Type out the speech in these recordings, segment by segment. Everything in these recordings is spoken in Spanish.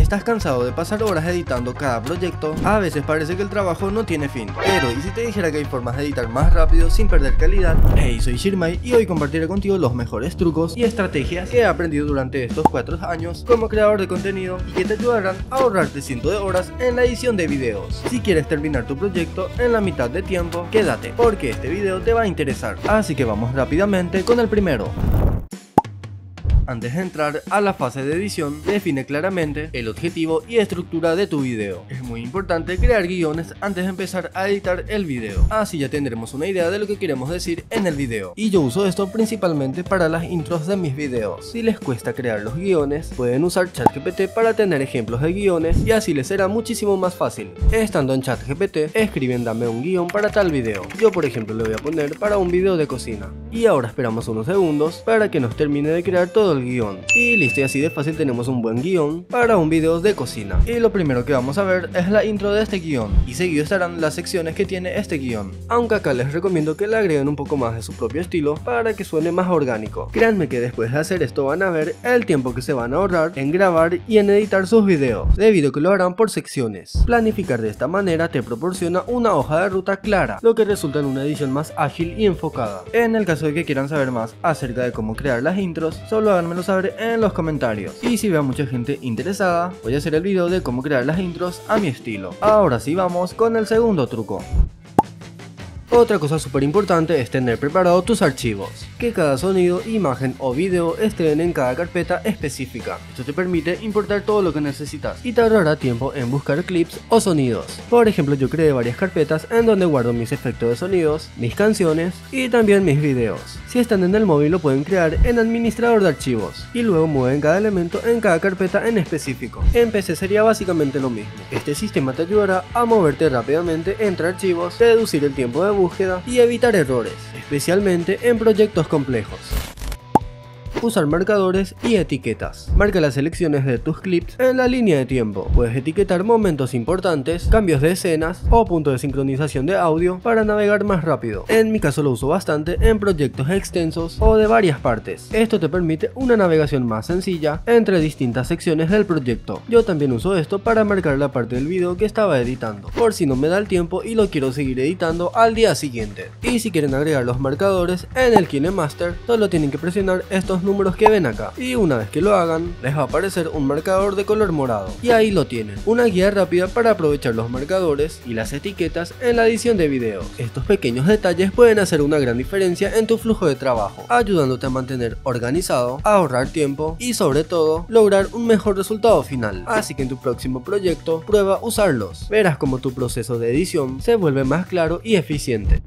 ¿Estás cansado de pasar horas editando cada proyecto? A veces parece que el trabajo no tiene fin. Pero, ¿y si te dijera que hay formas de editar más rápido sin perder calidad? Hey, soy Shirmai y hoy compartiré contigo los mejores trucos y estrategias que he aprendido durante estos 4 años como creador de contenido y que te ayudarán a ahorrarte cientos de horas en la edición de videos. Si quieres terminar tu proyecto en la mitad de tiempo, quédate, porque este video te va a interesar. Así que vamos rápidamente con el primero. Antes de entrar a la fase de edición, define claramente el objetivo y estructura de tu video. Es muy importante crear guiones antes de empezar a editar el video, así ya tendremos una idea de lo que queremos decir en el video. Y yo uso esto principalmente para las intros de mis videos. Si les cuesta crear los guiones, pueden usar ChatGPT para tener ejemplos de guiones y así les será muchísimo más fácil. Estando en ChatGPT, escriben dame un guión para tal video. Yo por ejemplo le voy a poner para un video de cocina. Y ahora esperamos unos segundos para que nos termine de crear todo el guión. Y listo, y así de fácil tenemos un buen guión para un video de cocina. Y lo primero que vamos a ver es la intro de este guión, y seguido estarán las secciones que tiene este guión, aunque acá les recomiendo que le agreguen un poco más de su propio estilo para que suene más orgánico. Créanme que después de hacer esto van a ver el tiempo que se van a ahorrar en grabar y en editar sus videos, debido a que lo harán por secciones. Planificar de esta manera te proporciona una hoja de ruta clara, lo que resulta en una edición más ágil y enfocada. En el caso de que quieran saber más acerca de cómo crear las intros, solo háganmelo saber en los comentarios. Y si veo mucha gente interesada, voy a hacer el video de cómo crear las intros a mi estilo. Ahora sí vamos con el segundo truco. Otra cosa súper importante es tener preparado tus archivos, que cada sonido, imagen o video estén en cada carpeta específica. Esto te permite importar todo lo que necesitas y te ahorrará tiempo en buscar clips o sonidos. Por ejemplo, yo creé varias carpetas en donde guardo mis efectos de sonidos, mis canciones y también mis videos. Si están en el móvil lo pueden crear en administrador de archivos y luego mueven cada elemento en cada carpeta en específico. En PC sería básicamente lo mismo. Este sistema te ayudará a moverte rápidamente entre archivos, reducir el tiempo de búsqueda y evitar errores, especialmente en proyectos complejos. Usar marcadores y etiquetas. Marca las selecciones de tus clips en la línea de tiempo. Puedes etiquetar momentos importantes, cambios de escenas o puntos de sincronización de audio para navegar más rápido. En mi caso lo uso bastante en proyectos extensos o de varias partes. Esto te permite una navegación más sencilla entre distintas secciones del proyecto. Yo también uso esto para marcar la parte del video que estaba editando, por si no me da el tiempo y lo quiero seguir editando al día siguiente. Y si quieren agregar los marcadores en el KineMaster, solo tienen que presionar estos números que ven acá, y una vez que lo hagan les va a aparecer un marcador de color morado, y ahí lo tienen, una guía rápida para aprovechar los marcadores y las etiquetas en la edición de videos. Estos pequeños detalles pueden hacer una gran diferencia en tu flujo de trabajo, ayudándote a mantener organizado, a ahorrar tiempo y sobre todo lograr un mejor resultado final. Así que en tu próximo proyecto prueba usarlos, verás como tu proceso de edición se vuelve más claro y eficiente.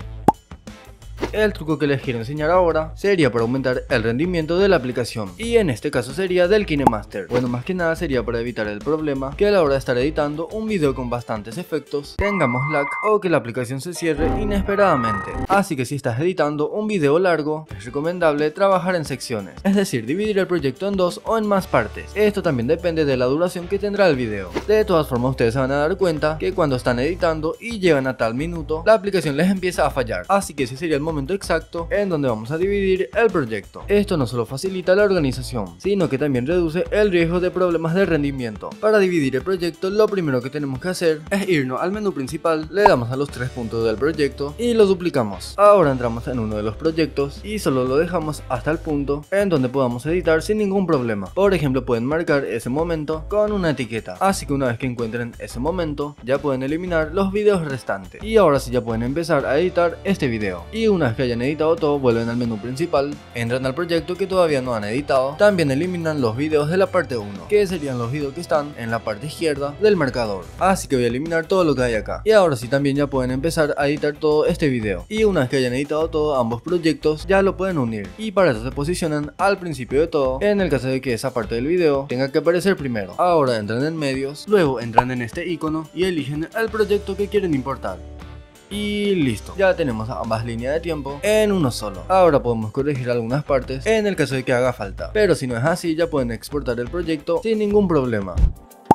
El truco que les quiero enseñar ahora sería para aumentar el rendimiento de la aplicación, y en este caso sería del KineMaster. Bueno, más que nada sería para evitar el problema que a la hora de estar editando un video con bastantes efectos tengamos lag o que la aplicación se cierre inesperadamente. Así que si estás editando un video largo, es recomendable trabajar en secciones, es decir, dividir el proyecto en 2 o en más partes. Esto también depende de la duración que tendrá el video. De todas formas, ustedes se van a dar cuenta que cuando están editando y llegan a tal minuto, la aplicación les empieza a fallar, así que ese sería el momento exacto en donde vamos a dividir el proyecto. Esto no solo facilita la organización, sino que también reduce el riesgo de problemas de rendimiento. Para dividir el proyecto, lo primero que tenemos que hacer es irnos al menú principal, le damos a los 3 puntos del proyecto y lo duplicamos. Ahora entramos en uno de los proyectos y solo lo dejamos hasta el punto en donde podamos editar sin ningún problema. Por ejemplo, pueden marcar ese momento con una etiqueta, así que una vez que encuentren ese momento ya pueden eliminar los videos restantes, y ahora sí ya pueden empezar a editar este video. Y una vez que hayan editado todo, vuelven al menú principal, entran al proyecto que todavía no han editado, también eliminan los videos de la parte 1, que serían los videos que están en la parte izquierda del marcador. Así que voy a eliminar todo lo que hay acá, y ahora sí también ya pueden empezar a editar todo este video. Y una vez que hayan editado todo, ambos proyectos ya lo pueden unir, y para eso se posicionan al principio de todo, en el caso de que esa parte del video tenga que aparecer primero. Ahora entran en medios, luego entran en este icono y eligen el proyecto que quieren importar. Y listo, ya tenemos ambas líneas de tiempo en uno solo. Ahora podemos corregir algunas partes en el caso de que haga falta, pero si no es así ya pueden exportar el proyecto sin ningún problema.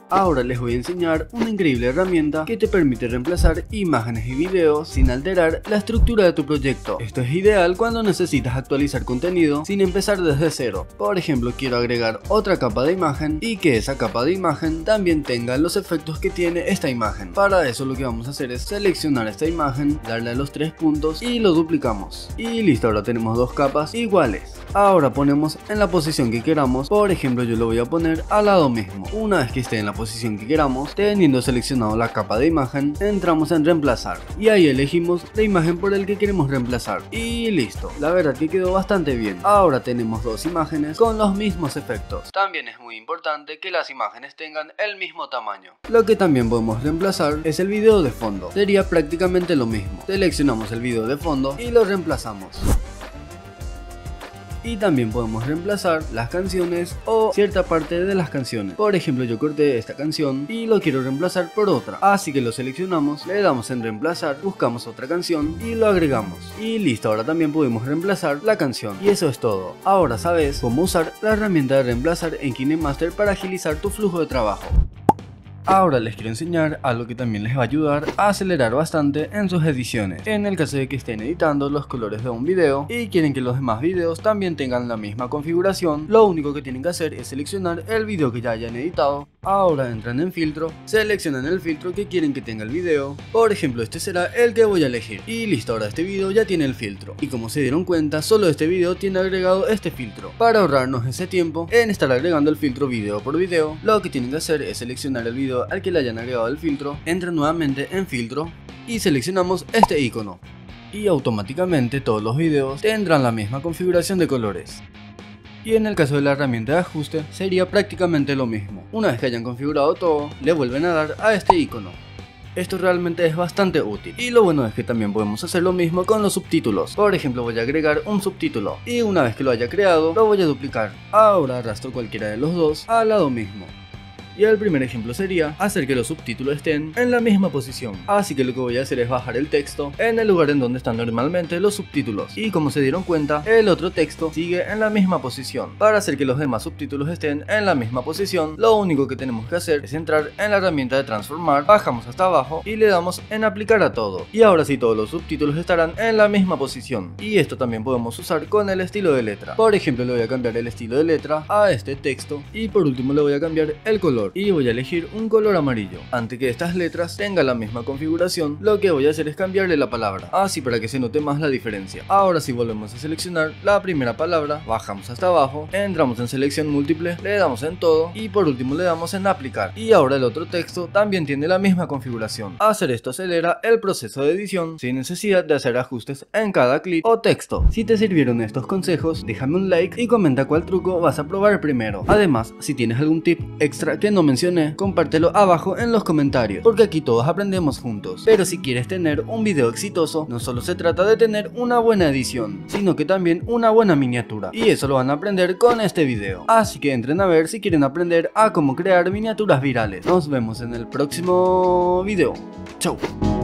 Ahora les voy a enseñar una increíble herramienta que te permite reemplazar imágenes y videos sin alterar la estructura de tu proyecto. Esto es ideal cuando necesitas actualizar contenido sin empezar desde cero. Por ejemplo, quiero agregar otra capa de imagen y que esa capa de imagen también tenga los efectos que tiene esta imagen. Para eso lo que vamos a hacer es seleccionar esta imagen, darle a los 3 puntos y lo duplicamos. Y listo, ahora tenemos dos capas iguales. Ahora ponemos en la posición que queramos. Por ejemplo, yo lo voy a poner al lado mismo. Una vez que esté en la posición que queramos, teniendo seleccionado la capa de imagen, entramos en reemplazar y ahí elegimos la imagen por el que queremos reemplazar y listo. La verdad que quedó bastante bien. Ahora tenemos dos imágenes con los mismos efectos. También es muy importante que las imágenes tengan el mismo tamaño. Lo que también podemos reemplazar es el video de fondo. Sería prácticamente lo mismo. Seleccionamos el video de fondo y lo reemplazamos. Y también podemos reemplazar las canciones o cierta parte de las canciones. Por ejemplo, yo corté esta canción y lo quiero reemplazar por otra, así que lo seleccionamos, le damos en reemplazar, buscamos otra canción y lo agregamos y listo. Ahora también podemos reemplazar la canción y eso es todo. Ahora sabes cómo usar la herramienta de reemplazar en KineMaster para agilizar tu flujo de trabajo. Ahora les quiero enseñar algo que también les va a ayudar a acelerar bastante en sus ediciones. En el caso de que estén editando los colores de un video y quieren que los demás videos también tengan la misma configuración, lo único que tienen que hacer es seleccionar el video que ya hayan editado. Ahora entran en filtro, seleccionan el filtro que quieren que tenga el video. Por ejemplo, este será el que voy a elegir. Y listo, ahora este video ya tiene el filtro. Y como se dieron cuenta, solo este video tiene agregado este filtro. Para ahorrarnos ese tiempo en estar agregando el filtro video por video, lo que tienen que hacer es seleccionar el video al que le hayan agregado el filtro, entran nuevamente en filtro y seleccionamos este icono y automáticamente todos los videos tendrán la misma configuración de colores. Y en el caso de la herramienta de ajuste sería prácticamente lo mismo. Una vez que hayan configurado todo, le vuelven a dar a este icono. Esto realmente es bastante útil. Y lo bueno es que también podemos hacer lo mismo con los subtítulos. Por ejemplo, voy a agregar un subtítulo y una vez que lo haya creado, lo voy a duplicar. Ahora arrastro cualquiera de los dos al lado mismo. Y el primer ejemplo sería hacer que los subtítulos estén en la misma posición. Así que lo que voy a hacer es bajar el texto en el lugar en donde están normalmente los subtítulos. Y como se dieron cuenta, el otro texto sigue en la misma posición. Para hacer que los demás subtítulos estén en la misma posición, lo único que tenemos que hacer es entrar en la herramienta de transformar, bajamos hasta abajo y le damos en aplicar a todo. Y ahora sí todos los subtítulos estarán en la misma posición. Y esto también podemos usar con el estilo de letra. Por ejemplo, le voy a cambiar el estilo de letra a este texto y por último le voy a cambiar el color. Y voy a elegir un color amarillo. Antes que estas letras tengan la misma configuración, lo que voy a hacer es cambiarle la palabra, así para que se note más la diferencia. Ahora sí volvemos a seleccionar la primera palabra, bajamos hasta abajo, entramos en selección múltiple, le damos en todo y por último le damos en aplicar. Y ahora el otro texto también tiene la misma configuración. Hacer esto acelera el proceso de edición sin necesidad de hacer ajustes en cada clip o texto. Si te sirvieron estos consejos, déjame un like y comenta cuál truco vas a probar primero. Además, si tienes algún tip extra que no mencioné, compártelo abajo en los comentarios, porque aquí todos aprendemos juntos. Pero si quieres tener un video exitoso, no solo se trata de tener una buena edición, sino que también una buena miniatura, y eso lo van a aprender con este video. Así que entren a ver si quieren aprender a cómo crear miniaturas virales. Nos vemos en el próximo video. Chau.